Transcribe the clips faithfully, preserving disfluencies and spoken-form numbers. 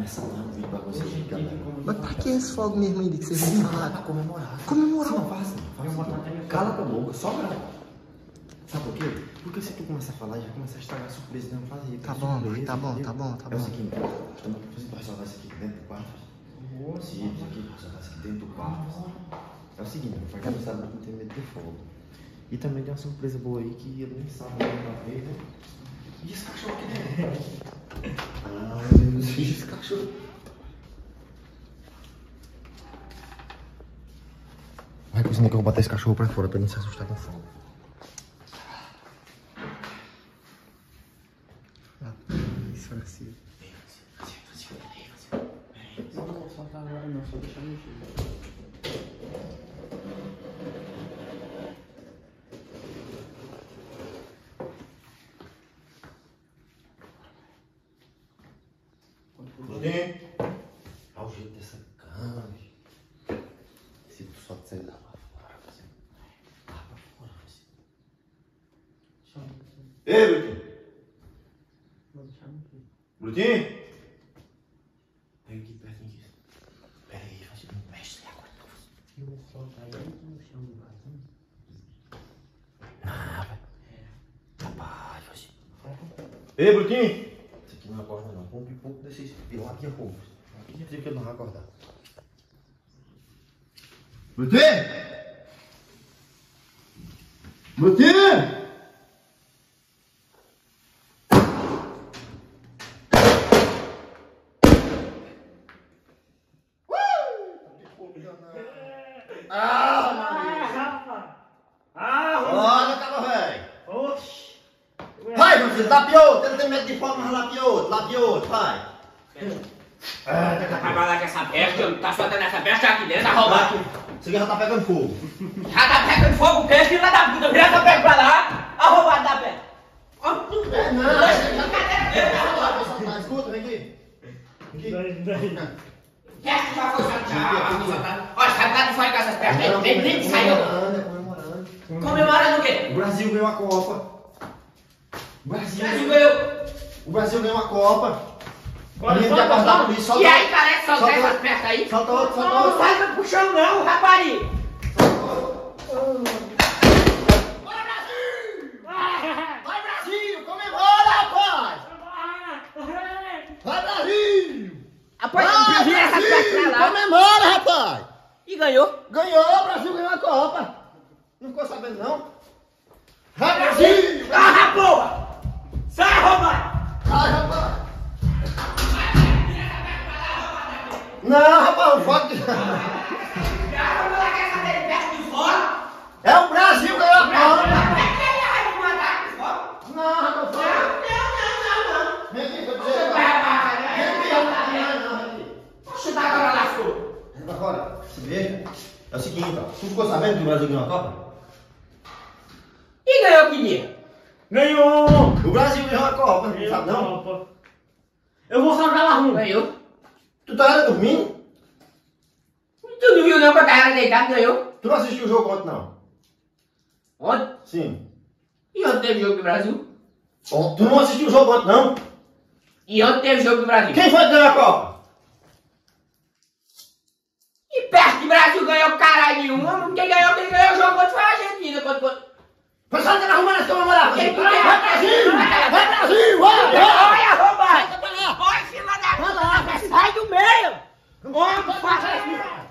começar lá no vídeo pra vocês ficarem. Mas pra que esse fogo mesmo aí que vocês vão falar? Pra comemorar. Comemorar? Não, faz assim. Cala tua boca, só grava. Sabe por quê? Porque se tu começar a falar, já começa a estragar a surpresa de não fazer. Tá bom, surpresa, tá bom, tá bom, tá bom. É o seguinte, estamos fazendo resolver isso aqui dentro do quarto. Sim, isso aqui, resolver isso aqui dentro do quarto. É o seguinte, pra quem não sabe, não tem medo de fogo. E também tem uma surpresa boa aí que eu nem sabe uma vez, né? E esse cachorro aqui dentro? Ah, meu Deus, esse cachorro. Vai cozinhar que eu vou botar esse cachorro pra fora pra ele não se assustar com fogo. Isso, Francisco. Não vou soltar agora não, só deixar mexer. Claudinho, olha o jeito dessa cama. Se tu só sair lá pra fora, você. Lá pra fora, você. Chama. Ei, Brutinho! Vou deixar mexer. Brutinho! Pega aqui pertinho aqui. Pera aí, faz não mexe água não. Eu vou soltar ele no chão do vaso. Não, vai. Rapaz, faz. Ei, Brutinho! Isso aqui não acorda não. Compre um pouco desses lápia roupas. Lápia que ele não vai acordar. Brutinho! Brutinho! Lapiou, você não tem medo de fogo, mas lapiou, lapiou, vai. Ah, tá trabalhando com essa peste, tá soltando essa peste aqui dentro, tá roubando. Isso aqui já tá pegando fogo. Já tá pegando fogo, o que? Filha da puta, vira essa peste pra lá, a roubada da peste. É, não, escuta, vem aqui. Quer que já foi soltado? Olha, sabe lá de fora com essas pestes aí, nem nem saiu. Comemorando, Comemorando o quê? o Brasil ganhou a Copa. O O Brasil, Brasil ganhou. o Brasil ganhou a Copa. Olha, A gente solta, vai acordar solta. por isso, solta E aí, outro. parece soltar Solta essas outro. pestes aí? Solta outro, solta Não outro. sai pro chão não, rapariga. Bora, Brasil! Vai, Brasil! Comemora, rapaz! Vai, Brasil! Apoia, Vai, vira essa peste pra lá. Comemora, rapaz! E ganhou. Ganhou, o Brasil ganhou a Copa! Não ficou sabendo, não? Vai, Brasil! Ah, porra! Sai, roubado! Vai, rapaz! Não, rapaz, o voto... É o Brasil ganhou a Copa! Não, rapaz, foi... Vem aqui, vou dizer... Vem aqui, não, não, aqui. Chuta agora, lascou. Vem pra fora, se veja. É o seguinte, ó. Tu ficou sabendo que o Brasil ganhou a Copa? E ganhou que dia? Ganhou! O Brasil ganhou a Copa, não sabe não? Copa. Eu vou soltar lá ruim. Ganhou. Tu tá dormindo? Tu não viu não que eu tava deitado, ganhou? Tu não assistiu o jogo ontem, não? Ontem? Sim. E ontem teve jogo do Brasil? Ontem. Tu não assistiu o jogo ontem, não? E ontem teve jogo do Brasil? Quem foi que ganhou a Copa? E perto de Brasil ganhou caralho nenhum. Quem ganhou, quem ganhou o jogo ontem foi a Argentina. Quando, quando... Pessoal, tá arrumando essa comemoração. Quem Vai, Brasil! Vai, Brasil! Vai, vai! Olha, roubado! Olha, filha da puta! Sai do meio! Homem, faça isso!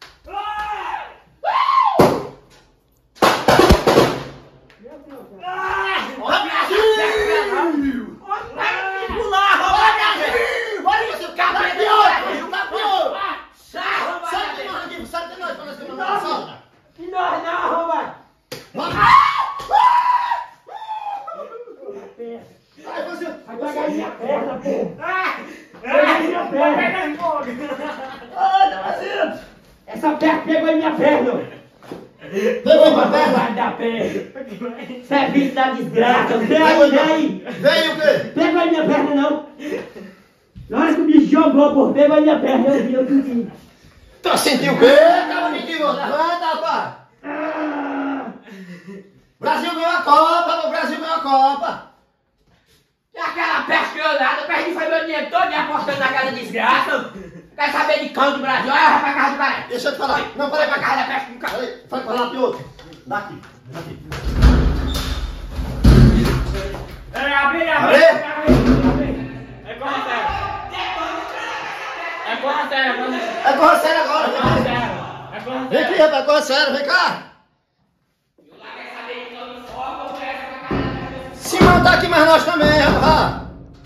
Vai, Brasil! Vai pular, roubado! Vai, você ficar tá pior! Tá pior! Sai, roubado! Sai de nós aqui, sai de nós pra nós comemorar. Solta! E nós não, roubado! Vai, você! Vai pegar minha perna, pô. Ah! Vai minha perna. Essa perna pegou em minha perna. Pegou pra perna? Vai dar perna. Serviço da desgraça. Vem Pegou aí, vem aí. Vem o quê? Pegou em minha perna, não. Na hora que o bicho jogou, pô, pegou em minha perna, eu vi, eu vi. Tá sentindo o quê? Tava mentiroso. Levanta, rapaz! Brasil ganhou a Copa, o Brasil ganhou a Copa! Já aquela peste granada, perdi foi meu dinheiro todo e apostando naquela desgraça. Quer saber de cão de Brasil? Olha, vai pra casa do cara. Deixa eu te falar. Não, Vai peraí, pra casa da peste com cara. peraí. Vai pra lá, piloto. Daqui, daqui. É, abre, abre, Abre. abre. É corra sério. É corra sério, é corra sério. É corra sério agora. É corra sério. É corra Vem sério. aqui, rapaz, corra sério, vem cá. Simão tá aqui, mas nós também, rapaz.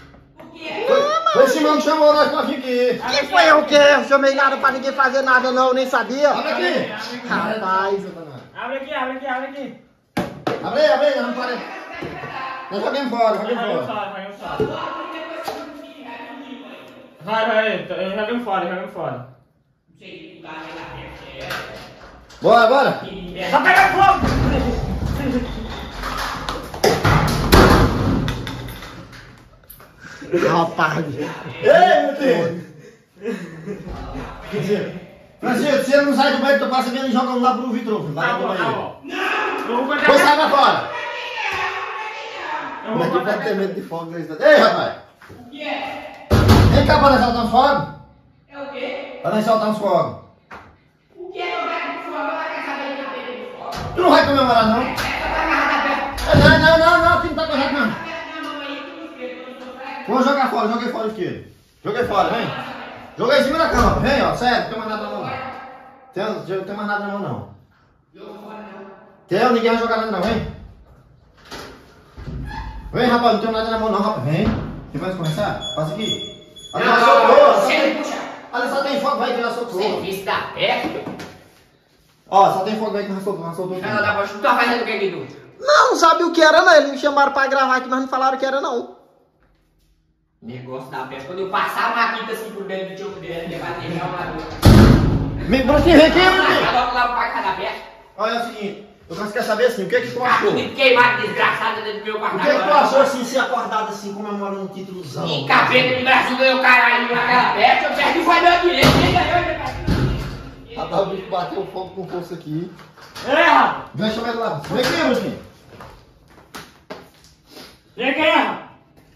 O Simão chamou nós pra vir aqui. Que foi o quê? Eu chamei nada pra ninguém fazer nada não, nem sabia. Abre aqui. Rapaz. Abre aqui, abre aqui, abre aqui. Abre aí, abre aí, não pare. Nós joguemos fora, Vai, joguemos vai, fora. vai, vai. Vai, vai, joguemos fora, joguemos fora. Bora, bora. Só pega fogo! Rapaz. Ei, meu Deus. Francisco, se ele não sai do banho, tu passa vendo e joga um lá pro Vitrô. Vai Tá pro bom, tá banheiro. bom. Eu vou Pois sai pra fora. Eu Como é vou que pode botar- ter medo de fogo desse tanto? Ei, rapaz. O que é? Vem cá pra nós soltar uns fogos. É o quê? Pra nós soltar uns fogos. O que é que eu quero que sua mãe quer saber de cabelo de fogo? Tu não vai comemorar, não? É, Não, não, não, não, aqui não tá correto, não. Vou jogar fora, joguei fora o isqueiro. Joguei fora, vem. Joguei em cima da cama, vem, ó, sério, não tem mais nada na mão, não. Tem, não tem mais nada na mão, não. Tem, ninguém vai jogar nada, não, vem. Vem, rapaz, não tem nada na mão, não, rapaz, vem. Quem vai começar? Passa aqui. Ali já socorro. Você puxa. Ali só tem fogo, vai que já socorro. Serviço da peste. Ó, só tem fogo aí que já socorro, já socorro. Ela dá pra tu tá fazendo o que aqui, tu? Não, não sabia o que era não. Eles me chamaram pra gravar aqui, mas não falaram o que era não. Negócio da peste. Quando eu passar uma quinta assim por dentro do tioco dele, ele vai deixar uma dor. Me Brucinho, vem aqui, Brucinho. Vai logo lá pra casa da peste. Olha, é o seguinte, eu quero saber assim, o que é que tu Tá achou? tudo queimado, desgraçada dentro do meu quarto O que é que tu agora. achou assim, se acordado assim, comemorando um títulozão? E capeta de Brasil ganhou caralho naquela peste, eu perdi foi meu direito, quem ganhou ele vai. Rapaz, o bicho bateu fogo com força aqui. É, rapaz. Vem chamar ele lá. Vem aqui, Brucinho. Vem aqui, rapaz.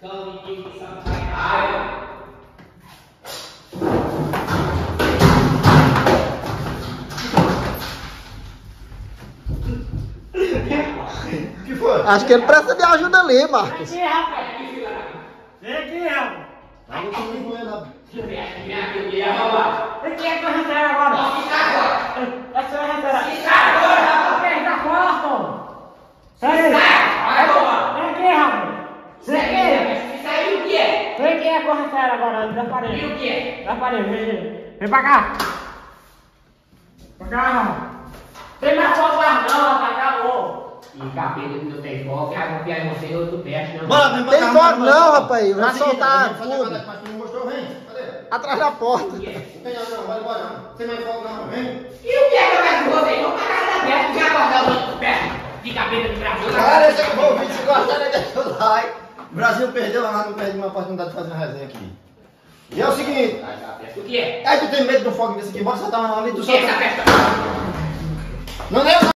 O que foi? Acho que ele precisa de ajuda ali, Vem Marcos. aqui, rapaz. Vem aqui, rapaz. Ah, não tô nem com ele, rapaz. Vem aqui, é corra sério agora. É corra sério. Vem da porta. Sério. Vem aqui, rapaz. Vem aqui. Isso aí o que é? Vem aqui, é corra sério agora, da E parede. o que é? Da parede, vem. Vem pra cá. Pra cá, rapaz. Tem mais fogo lá não, rapaz, acabou. E capeta que não tem fogo, quer confiar em você e outro peste, não. Bora, vem pra Tem cá, fogo vamos lá, não, vamos lá. rapaz. Vai É o seguinte, soltar vem fazer tudo. nada, mas tu não mostrou, vem. Cadê? Atrás da porta. Não tem nada não, vai embora não. Tem mais fogo não, vem. E o que é que eu quero com você? Vamos pra casa da peste, quer acordar o outro peste de capeta de Brasil. Cara, esse aqui foi o vídeo, se gostar, né, deixa o like. O Brasil perdeu, lá não perdeu uma oportunidade de fazer uma resenha aqui. E é o seguinte, O que é? aí tu tem medo do fogo desse aqui, bora soltar uma ali, tu O que é solta. essa peste? Não é